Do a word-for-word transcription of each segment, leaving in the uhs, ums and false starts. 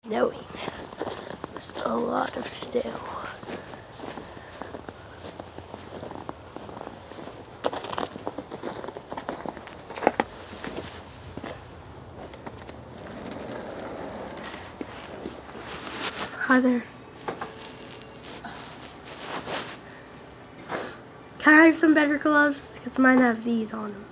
snowing. There's a lot of snow. Hi there. Can I have some better gloves? Because mine have these on them.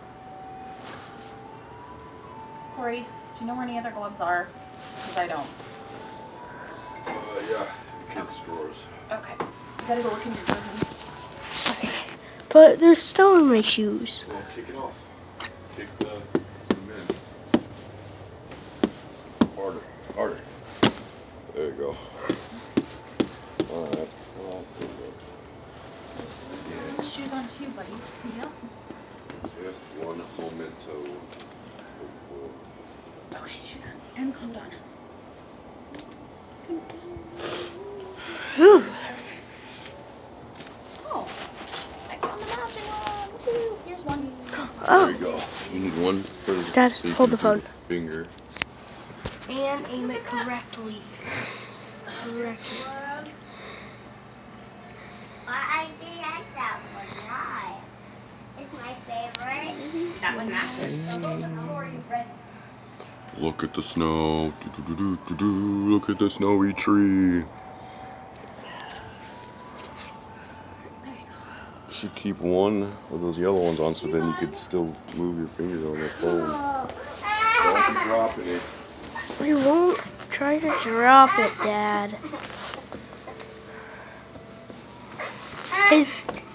Corey, do you know where any other gloves are? Because I don't. Uh, yeah, kids' drawers. Okay. You gotta go look in your room. Okay. But there's snow in my shoes. Well, kick it off. Kick the zoom in. Harder, harder. There you go. Oh, that's oh, good. Put the shoes on too, buddy. Yep. Just one memento. Okay, shoes on and coat on. Whew. Oh, I found the matching one. Woo, here's one. Oh. There you go. You need one for the Dad, so you hold can the phone. do Finger. And aim it correctly. Correctly. I do like that one. Why? It's my favorite. That one matches. Look at the snow. Do, do, do, do, do, do. Look at the snowy tree. You should keep one of those yellow ones on so then you could still move your fingers on the phone. Don't be dropping it. We won't try to drop it, Dad. Is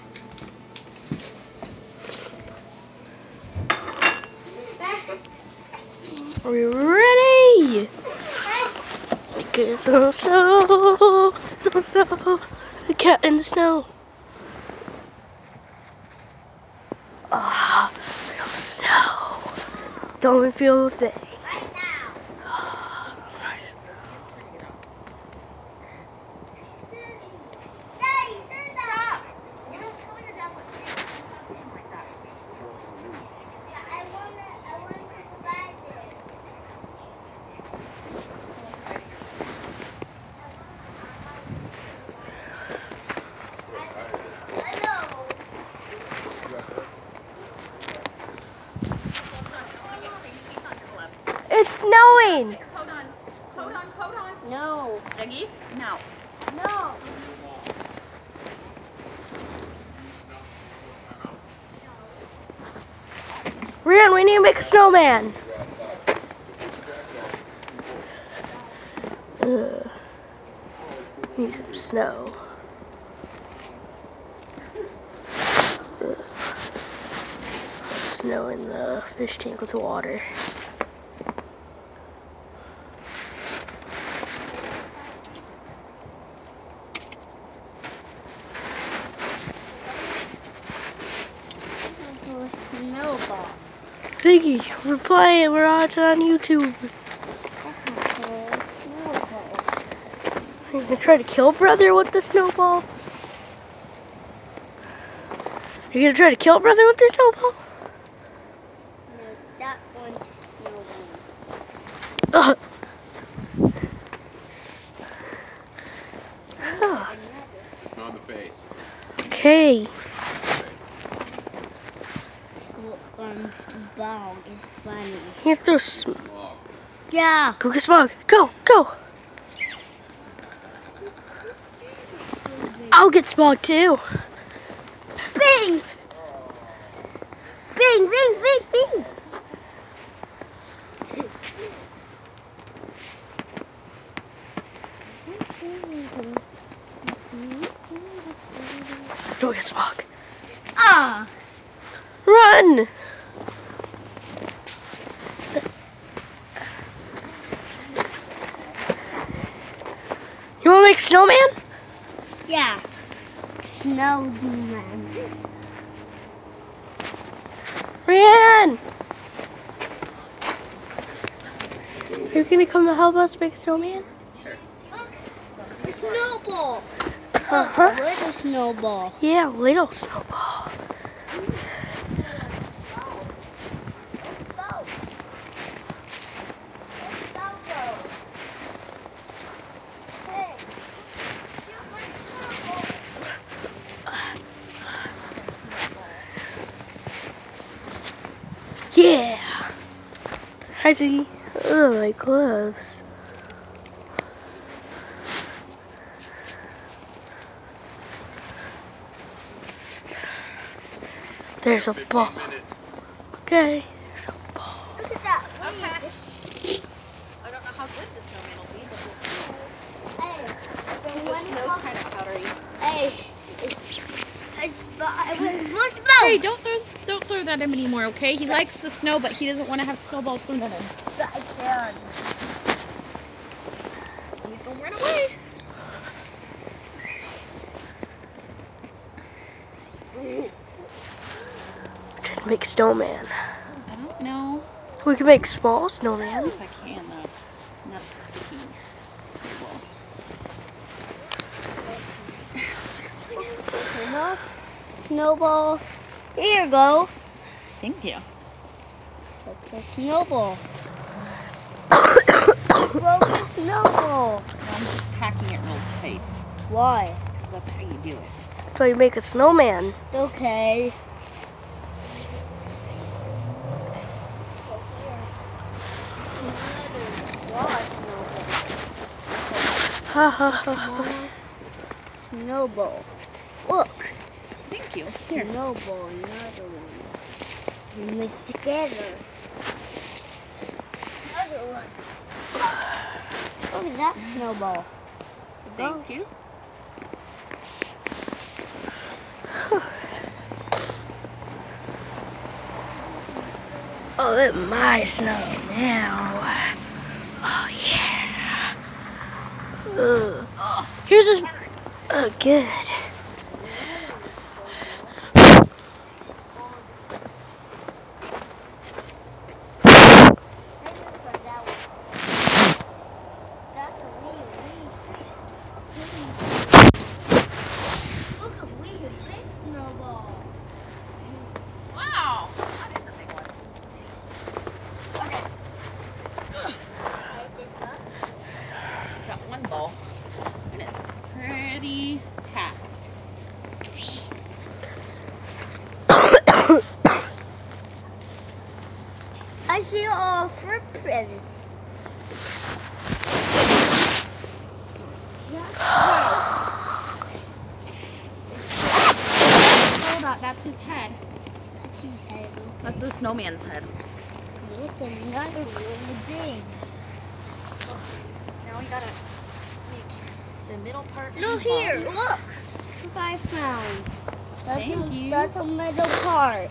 Are we ready? Because so so so so the cat in the snow. Ah, so snow. Don't even feel a thing. Ah, nice. It's snowing. Coat on. Coat on, coat on. No. Dougie? No. No. Rian, we need to make a snowman. Ugh. Need some snow. Ugh. Snow in the fish tank with water. Snowball. Ziggy, we're playing. We're watching on YouTube. You're gonna try to kill brother with the snowball? You're gonna try to kill brother with the snowball? No, that one's snowball. Ugh. Oh, Snow in the face. okay. One's ball is funny. You have to sm- Yeah. go get Smog. Go, go. I'll get Smog too. Bing! Bing, bing, bing, bing! Go get Smog. Ah! Run! You wanna make a snowman? Yeah. Snowman. Rian! Are you gonna come to help us make a snowman? A snowball. Uh-huh. A little snowball. Yeah, little snowball. Hi, Ziggy. Oh, my gloves. There's a ball. Okay. There's a ball. Look at that. Okay. I don't know how good the snowman will be, but we'll Hey, the see. one The snow's kind of powdery. Hey, it's, it's, I was supposed Hey, don't throw, don't throw that at him anymore, okay? He likes the snow, but he doesn't want to have snowballs thrown at him. I can. He's going to run away. Trying to make snowman. I don't know We can make small snowman. if I can. That's not sticky. Enough snowball. Here you go. Thank you. It's a snowball. Broke a snowball. I'm just packing it real tight Why? because that's how you do it. So you make a snowman. Okay. Ha ha ha ha. Snowball. Look. Thank you. Here. Snowball, another one. We mix together. Another one. Look at that snowball. Thank you. Oh, it's my snow now. Oh, yeah. Ugh. Here's this. Oh, good. Look at we a big snowball. Wow. That is a big one. Okay. Got one ball, and it's pretty packed. I see all footprints. Oh, that, that's his head. That's his head. That's the snowman's head. Look, another really big. Now we gotta make the middle part. No, his here, body. look. Look, I found. That's Thank a, you. That's a middle part.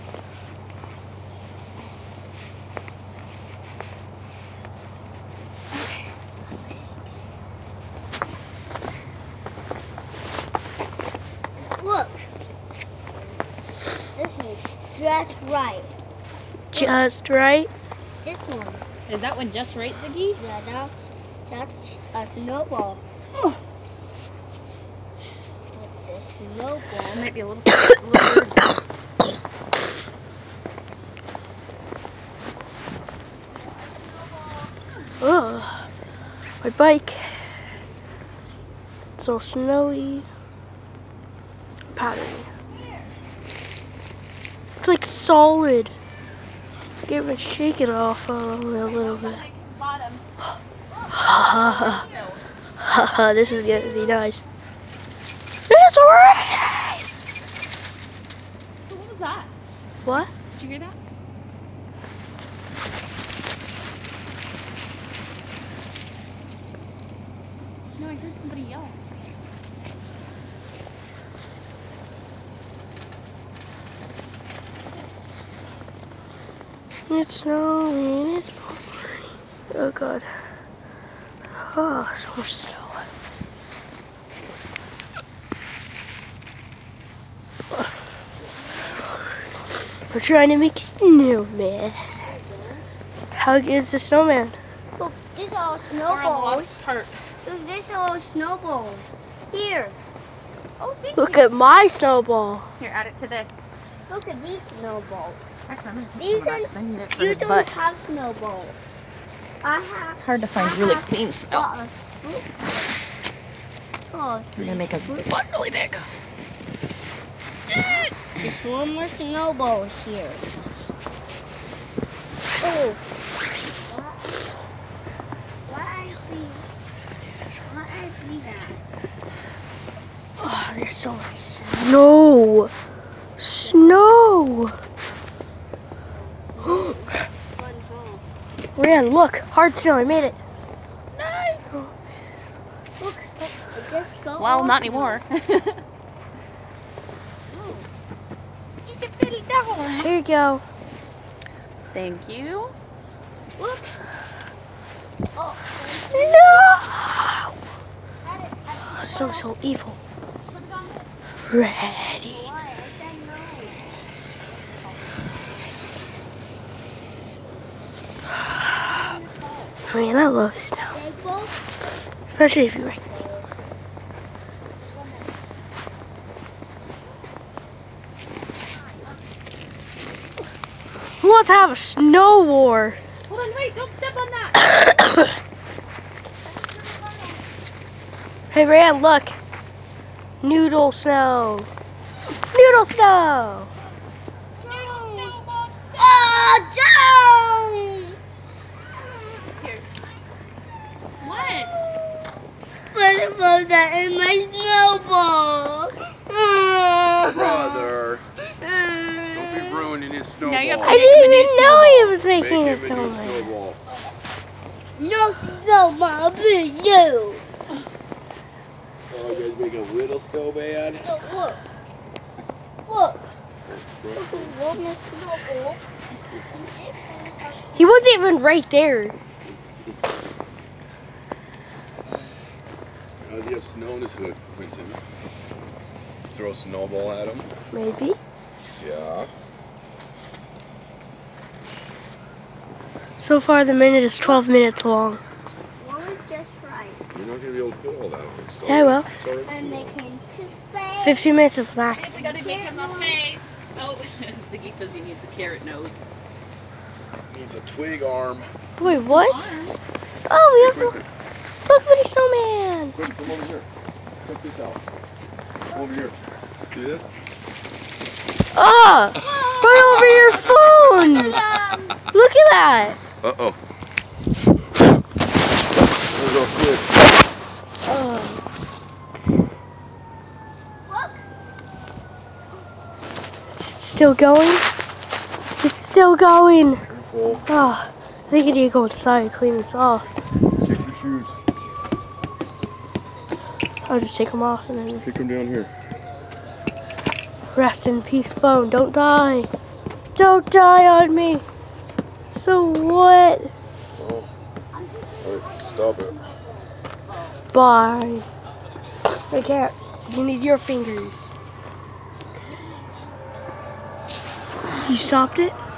Look. This one's just right. Just right. This one. Is that one just right, Ziggy? Yeah, that's, that's a snowball. That's a snowball. Might be a little. a little Oh, my bike. It's all snowy, powdery. It's like solid. Get me shake it off a little bit. bottom. Ha ha ha. Snow. Haha, this is gonna be nice. It's alright. So what was that? What? Did you hear that? No, I heard somebody yell. It's snowing. It's pouring. Oh god. Oh, so much snow. We're trying to make a snowman. How is the snowman? Look, these are all We're on the snowballs. last part. Look, these are all snowballs. Here. Oh, thank Look you. at my snowball. Here, add it to this. Look at these snowballs. Actually, I'm gonna take These some of that ones, 'cause I need it for you his don't butt. have snowballs. I have. It's hard to find I really have clean snow. got a swoop. Oh, We're gonna make his butt really big. there's one more snowballs here. Oh. Oh, there's so much snow. Snow. Ryan, look, hard snow. I made it. Nice. Look, I just go Well, on. not anymore. It's a pretty devil. Here you go. Thank you. Whoops. Oh, No. add it, add it. So, so evil. Put it on this. Ready. Why? I said no. Man, I love snow. They both. Especially if you rain. Who wants to have a snow war? Hold on, wait, don't step on that. Hey, Rand, look. Noodle snow. Noodle snow. Oh, don't! Here. What? What about that in my snowball? Brother, don't be ruining his snowball. Now you have to I didn't even know he was Make making him it a new that way. snowball. No snowball for you. Oh, you guys make a little snowman? Look, look. Look. Look, my snowball. He wasn't even right there. How does he have snow in his hood, Quentin? Throw a snowball at him? Maybe. Yeah. So far, the minute is twelve minutes long. One just right. You're not going to be able to put all that on. It's Yeah, I will. It's already I'm too long. making his face. fifteen minutes is max. We gotta make him a face. Oh, Ziggy says he needs a carrot nose. Needs a twig arm. Wait, what? Arm. Oh, we have Quentin, look, Mini Snowman. Quentin, come over here. Check this out. Come over here. See this? Ah, right over your phone. Look at that. Uh-oh. There goes quick. Oh, Look. it's still going. It's still going. Careful. Oh, I think I need to go inside and clean this off. Kick your shoes. I'll just take them off and then Kick them down here. rest in peace, phone. Don't die. Don't die on me. So what? Oh. Alright, stop it. Bye. I can't. You need your fingers. You stopped it?